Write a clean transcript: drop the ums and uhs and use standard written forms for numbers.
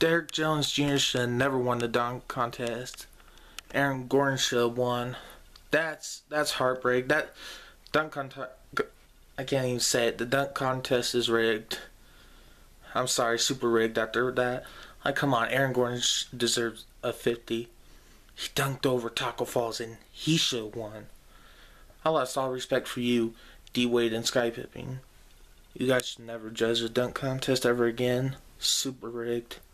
Derrick Jones Jr. should have never won the dunk contest. Aaron Gordon should have won. That's heartbreak. That dunk contest, I can't even say it. The dunk contest is rigged. I'm sorry, super rigged after that. Like, come on, Aaron Gordon deserves a 50. He dunked over Taco Falls and he should have won. I lost all respect for you, D Wade and Sky Pipping. You guys should never judge a dunk contest ever again. Super rigged.